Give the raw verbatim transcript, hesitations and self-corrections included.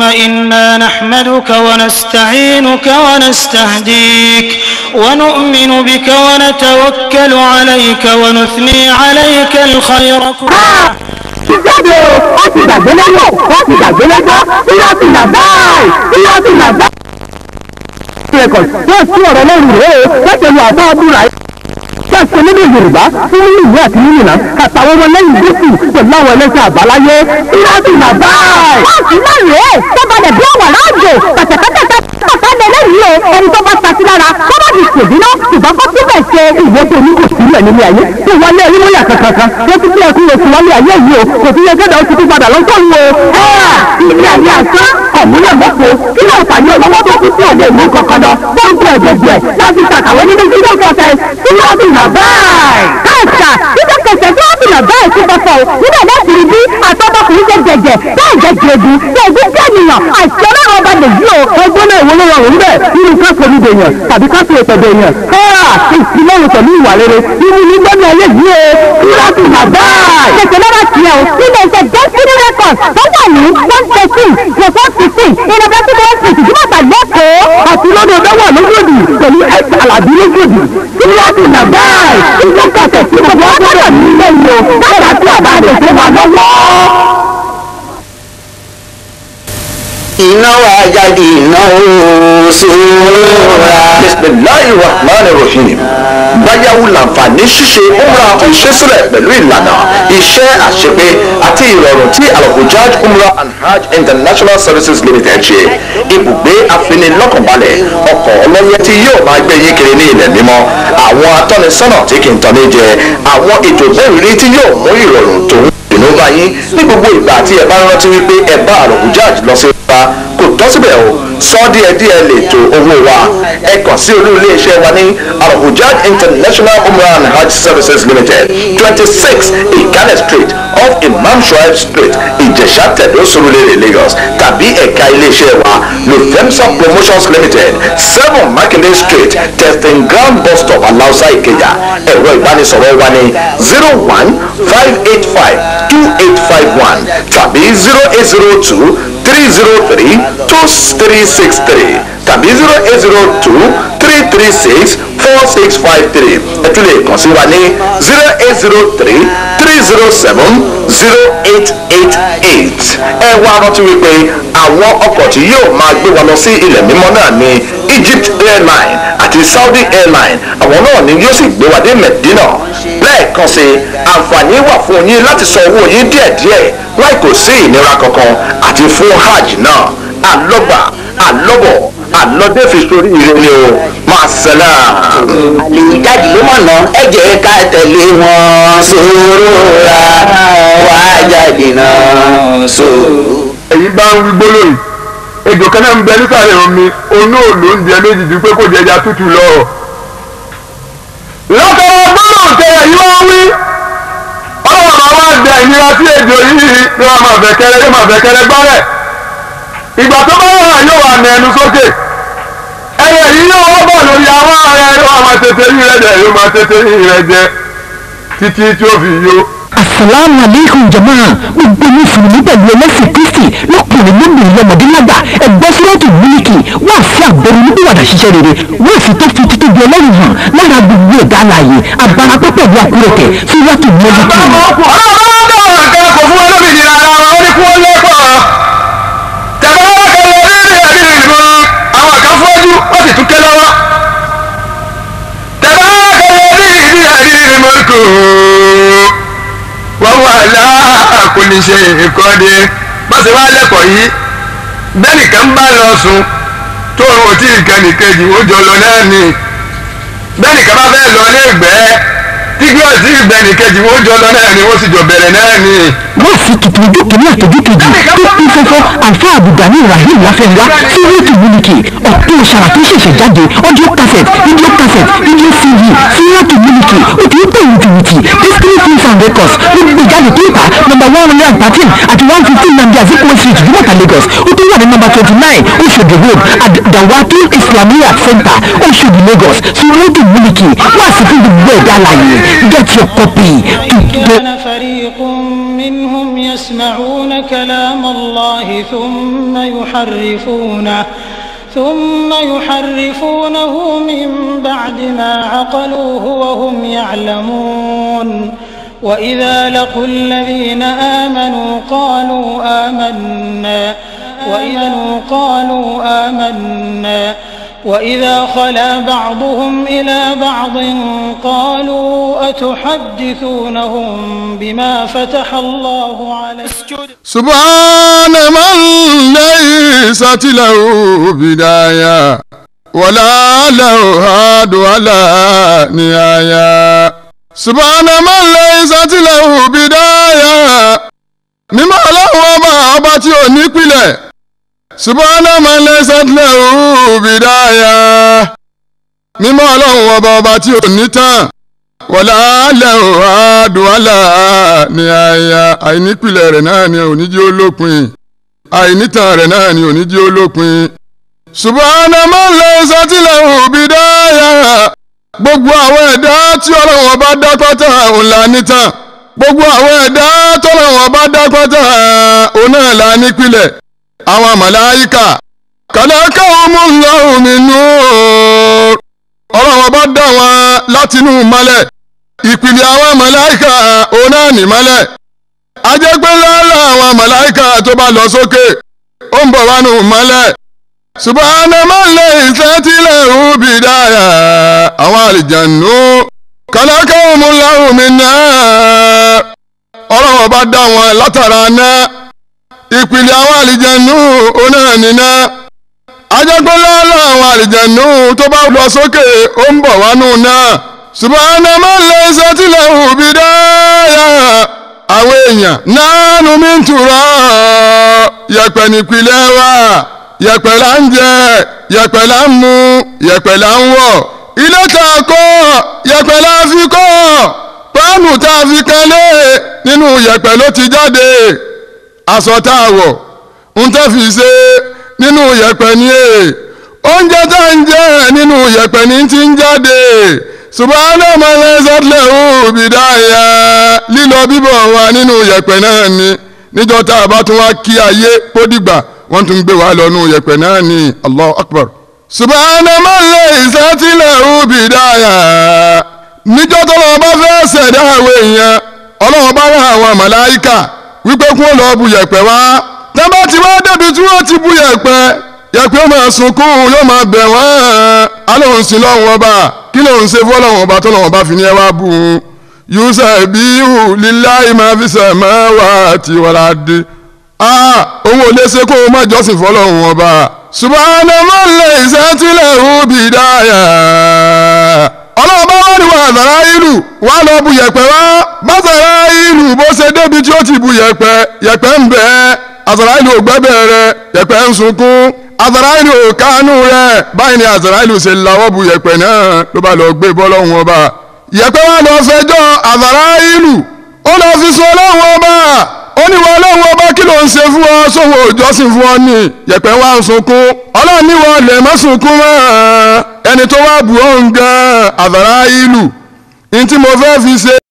إنا نحمدك ونستعينك ونستهديك ونؤمن بك ونتوكل عليك ونثني عليك الخير كله. Ìjáde ó ti gbàgbé lẹ́yọ̀, ó ti gbàgbé lẹ́jọ́, ìyá ti nà báyìí, ìyá ti nà báyìí. Record tó sí ọ̀rọ̀ lẹ́rù rẹ̀ ó lẹ́tẹ̀ lu àbá abúlà yìí. Ṣé nínú Yorùbá fún ìwé àti nínú ìlànà àtàwọn ọmọ lẹ́yìn Jésù pẹ̀lú àwọn ẹlẹ́sìn àbáláyé, ìyá ti nà báyìí. Wọ́n sì náà rèé tó balẹ̀ bí ọ̀wà láàjò pẹ̀tẹ̀pẹ̀tẹ̀ bàbá lẹ́lẹ́rìí o ẹni tó bá sasi lára kó má di ṣèbínú ṣùgbọ́n kó síbẹ̀ ṣe ìwé tó ní kò sílẹ̀ nílé ayé tí wọlé ẹni mọ́yà kankan wọ́n ti tilẹ̀ kúrò sí wọlé ayé yìí o kò sí yẹ kẹ́dà ó ti tún padà lọ́sọ̀rọ̀ o. ilé ayé asán ọ̀múlẹ̀ mọ́kò kí ló fàyè ọlọ́wọ́ tó kú sí ọ̀dẹ̀ ìlú kankan lọ tó ń fi ọ̀dẹ̀ jẹ láti ṣàkàwé nínú fídíò kọ̀ọ̀tẹ̀ tí wọ́n ti nà báyìí. káàkà fídíò kọ̀ọ̀tẹ̀ tí wọ́n ti nà báyìí ti bọ̀fọ̀ níbẹ̀ láti rí bí àtọ́bọ̀kùnrin ṣe jẹ̀jẹ̀ bẹ́ẹ̀ jẹ́ jẹ̀bi bẹ́ẹ̀ bí kẹ́niyàn àìsí ọlọ́run ọba lè yí o. ọgbọ́n náà ìwọlé wa òun bẹ́ẹ̀ nínú káfíń omi dèèyàn tàbí káfíń ìpẹ̀dẹ̀ èèyàn káà ìsìlọ́run pẹ̀lú ìwà rere nínú nígbàgbọ́ ayé yìí o. kíláàsì nàbà. ṣèṣe lọ́wọ́ tiẹ̀ o nílé iṣẹ́ Destiny Records tó wà ní one thirteen plus one fifteen university street ìdúmọ̀tà lẹ́kọ̀ọ́. àti lọ́dọ̀ ọ̀dọ́ wà lójoojú pẹ̀lú x alábí lójoojú. kíláàsì nàbà. ìjọ kàtẹ́ sí gbogbo ọgbọ́dọ̀ ní ilé yìí o. káyà tí àbá rẹ̀ ṣe wà lọ́wọ́. iná wa jáde iná sóra. bisimilahi rahman rahim báyàwó làǹfààní ṣíṣe umrah ìṣesílẹ̀ pẹ̀lú ìlànà iṣẹ́ àṣepé àti ìrọ̀rùn tí Al-Hujjaj umrah and hajj international services limited ṣe ibùgbé afinilọ́kànbalẹ̀ ọkọ̀ ọlọ́yẹ tí yóò máa gbé yín kiri ní ilẹ̀ mímọ́ àwọn atọ́nisọ́nà tí kì í tọ́ni jẹ àwọn ètò ìbéèrè tí yóò mú ìrọ̀rùn tó ń dùnú bá yín ní gbogbo ìgbà tí ẹ bá rántí wípé ẹ bá Al-Hujjaj lọ sí ọba kò tọ́ síbẹ̀ o sọ díẹ̀díẹ̀ lè tó owó wa ẹ kàn sí olú iléeṣẹ́ wa ní Al-Hujjaj international umrah and hajj services limited twenty six Ikane street off Imam Shuaib street Ìjẹ̀ṣà tẹ̀dó Surulere Lagos tàbí ẹ̀ka iléeṣẹ́ wa Lufemsa promotions limited seven Makinde street testing ground bus stop Alausa Ìkẹjà ẹ̀rọ ìbánisọ̀rọ̀ wa ní zero one five eight five two eight five one tàbí zero eight zero two three zero three two three six three tàbí zero eight zero two three three six four six five three ẹ tún lè kàn sí wa ní zero eight zero three three zero seven zero eight eight eight. ẹ wá rántí wípé àwọn ọkọ̀ tí yóò máa gbé wa lọ sí ilẹ̀ mímọ́ náà ní Egypt airline àti Saudi airline àwọn náà ni yóò sì gbé wa dé Medina. lẹ́ẹ̀kan sí àǹfààní wà fún yín láti san owó yín díẹ̀díẹ̀ láì kò sí ìnira kankan àti fún hajj náà àlọ́gbà àlọ́bọ̀ àlọ́dé fi sórí ire ni o máa ṣẹlá. àlèyé jáde ló mọ̀ ná ẹ jẹ́ ká tẹ̀lé wọn sòrora wá jáde náà sòrò. èyí bá ń wí gbólóyìn ejò kan náà ń bẹ nísàlẹ̀ omi onú òòlù ń jẹ méjì ju pé kò jẹ ẹja tútù lọ. lọ́kọ̀ọ́ gbólóhùn tẹ èyí wọ́n wí ọlọ́run máa wá gbẹ ìnira sí ejò yìí ni wọ́n máa fẹ́ kẹrẹ yóò máa fẹ́ kẹrẹ gbọ́rẹ̀. ìgbà tó bá wà yóò wà ní ẹnu sókè ẹyẹ yìí yóò wọ́ bọ̀ lórí àwọn ààrẹ yóò máa tètè yín rẹ jẹ yóò máa tètè yín rẹ jẹ títí tí ó fi yó. asalaamu aleykum jamaa gbogbo mùsùlùmí pẹ̀lú ẹlẹ́sìn kristi lọ́kùnrin lóbìnrin lọ́mọdé lágbà ẹgbẹ́ sọ́ọ̀tù mílíkì wá sí àgbẹ̀rù nígbàdà ṣiṣẹ́ rere wọ́n sì tó fi títóbi ọlọ́run hàn lára gbogbo ẹ̀dá alààyè abarapẹ́ pẹ̀lú àkúrẹ̀kẹ̀ sọ́ọ̀tù mílíkì. wọ́n wà láàkúnlé ṣe ìkọ́dé bọ́sẹ̀ wá lẹ́kọ̀ọ́ yìí bẹ́ẹ̀ni kan bá lọ sùn tó o tí ìkànnì kejì ó jọ lọ náà ni bẹ́ẹ̀ni kan bá fẹ́ lọ ní ìgbẹ́ tí gbé ọtí ìgbẹ́ni kejì ó jọ lọ náà ni wọ́n sì jọ bẹ̀rẹ̀ náà ni. wọ́n fi tuntun ojú kìíní àtọ́jú kejì tó kún fẹ́fẹ́ àlfà àbùdání rahim láfẹ́ńlá sí rédíò mílíkì ọ̀pọ̀ ìṣàrà tó ṣẹ̀ṣẹ̀ jáde audio cassette video cassette video cd sí rédíò mílíkì ó ti ń pè ní tìrìtì Destiny films and records ló gbé jáde tó ìta number one hundred and thirteen àti one fifteen Nnamdi Azikiwe street Jumota Lagos ó tó wà ní number twenty nine Oshodi road at Dawaki Islamiyya center Oshodi Lagos sí rédíò mílíkì wá sí fún gbogbo ẹ̀dá láàyè get your copy today. فريق منهم يسمعون كلام الله ثم يحرفونه ثم يحرفونه من بعد ما عقلوه وهم يعلمون وإذا لقوا الذين آمنوا قالوا آمنا وإذا قالوا آمنا وإذا خلا بعضهم إلى بعض قالوا أتحدثونهم بما فتح الله عليهم سبحان من ليست له بداية ولا له هاد ولا نهاية سبحان من ليست له بداية mímọ́ Ọlọ́run ọba ọba tí ò ní pìlẹ̀ subhana man laysat lahu bidaya mímọ́ Ọlọ́run ọba ọba tí ò ní tán wala lahu hadu wala nihaya àìnípìlẹ̀ rẹ̀ náà ni ò ní jẹ́ olópin àìnítàn rẹ̀ náà ni ò ní jẹ́ olópin subhana man laysat lahu bidaya gbogbo àwọn ẹ̀dá tí Ọlọ́run ọba dá pátá òun là nítàn gbogbo àwọn ẹ̀dá tọ́lọ́wọ́n bá dá pátá òun náà là nípìlẹ̀ àwọn màláíkà khalaqahumullahu min nur Ọlọ́run bá dá wọn látinú mọ́lẹ̀ ìpìlẹ̀ àwọn màláíkà òun náà ní mọ́lẹ̀ ajẹ́gbẹ́ lálẹ́ àwọn màláíkà tó bá lọ sókè ó ń bọ̀ wá nù mọ́lẹ̀ subhana man laysat lahu bidaya àwọn àlìjànú khalaqahumullahu min nar Ọlọ́run bá dá wọn látara náà ìpìlẹ̀ àwọn àlìjànú oná níná ajẹ́gbọ́lá àwọn àlìjànú tó bá lọ sókè ó ń bọ̀ wánú náà subhana man laysat lahu bidaya àwọn èèyàn nahnu min turab yẹ̀pẹ̀ nípìlẹ̀ wa yẹ̀pẹ̀ là ń jẹ yẹ̀pẹ̀ là ń mu yẹ̀pẹ̀ là ń wọ̀ ilé tá a kọ́ yẹ̀pẹ̀ la fi kọ́ páànù tá a fi kanlé nínú yẹ̀pẹ̀ ló ti jáde aṣọ tá a wọ̀ ń tẹ́ fi ṣe nínú yẹ̀pẹ̀ ni e oúnjẹ tá a ń jẹ nínú yẹ̀pẹ̀ ni ti ń jáde subhana man laysat lahu bidaya lílọ bíbọ̀ wa nínú yẹ̀pẹ̀ náà ni níjọ́ tá a bá tún wá kí ayé kó dìgbà wọ́n tún gbé wa lọ nínú yẹ̀pẹ̀ náà ni Allahu Akbar subhana man laysat lahu bidaya níjọ́ tó lọ́wọ́ bá fẹ́ ṣẹ̀dá àwọn èèyàn Ọlọ́run bá rán àwọn màláíkà wípé kún lọ bu yẹ̀pẹ̀ wá tẹ́ bá ti wá débi tí wọ́n ti bu yẹ̀pẹ̀ yẹ̀pẹ̀ ó máa sunkún yóò máa bẹ̀ wọ́n alóhùn sí lọ́wọ́ ọba kí lóhùn ṣe fọ́lọ́wọ́ ọba tó lọ́wọ́ bá fi ní ẹ wá bù ú yusabbihu lillahi ma fi samawati wal ardi òun ò lè ṣe kó o má jọ́sìn fọ́lọ́wọ́ ọba subhana man laysat lahu bidaya Ọlọ́run bá wọ́n ní wà àzàrà ìlú wà lọ bu yẹ̀pẹ̀ wá bàzàrà ìlú bó ṣe débi tí ó ti bu yẹ̀pẹ̀ yẹ̀pẹ̀ ń bẹ àzàrà ìlú ò gbẹ́bẹ̀ rẹ̀ yẹ̀pẹ̀ ń sunkún àzàrà ìlú ò kánú rẹ̀ báyìí ni àzàrà ìlú ṣe lawọ́ bu yẹ̀pẹ̀ náà ló bá lọ gbé bọ́lọ́hun ọba yẹ̀pẹ̀ wá lọ fẹjọ́ àzàrà ìlú ó lọ fi sọ Ọlọ́hun ọba ó ní wọ́n Ọlọ́hun ọba kí ló ń ṣe fún ọ sóhun òjọ́sìn fún ọ ní yẹ̀pẹ̀ wá ń sunkún Ọlọ́run ní wọ́n lè má sunkún mọ́ ẹni tó wá bù ọ́ ń gan àzàrà ìlú ní tí mo fẹ́ fi ṣe